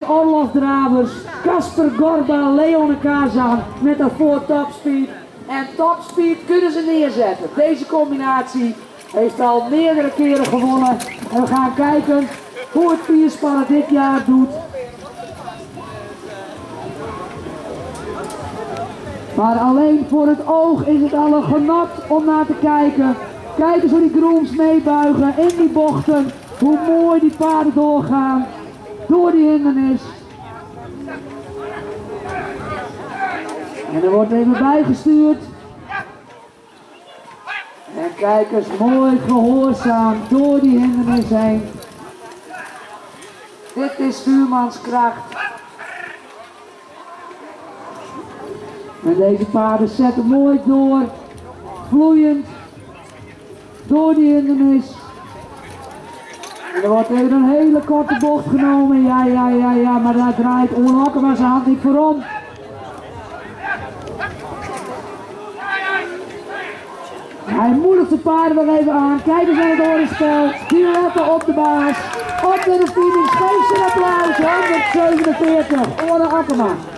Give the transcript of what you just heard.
oorlogsdravers Kasper Gorba, Leon Kazan met daarvoor Topspeed. En Topspeed kunnen ze neerzetten. Deze combinatie heeft al meerdere keren gewonnen. En we gaan kijken hoe het vierspannen dit jaar doet. Maar alleen voor het oog is het al een genot om naar te kijken. Kijk eens hoe die grooms meebuigen in die bochten. Hoe mooi die paarden doorgaan. Door die hindernis. En er wordt even bijgestuurd. En kijk eens, mooi gehoorzaam door die hindernis heen. Dit is stuurmanskracht. En deze paarden zetten mooi door. Vloeiend. Door die hindernis. En er wordt even een hele korte bocht genomen. Ja, maar daar draait Owen Hokkema zijn hand niet voor om. Hij moedigt de paarden weer even aan. Kijk eens naar het orenspel. Stiletten op de baas. Op naar de finish. Geef ze een applaus. 147. Owen Hokkema.